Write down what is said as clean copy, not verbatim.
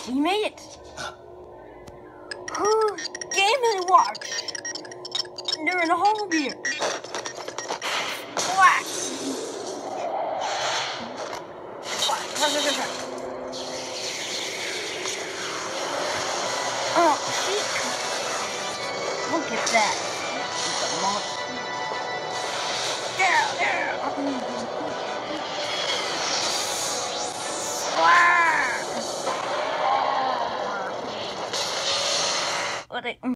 We made it. Game and watch. They're in a hole here. Whack. Oh, shit. Look at that. It's a monster. Wow. What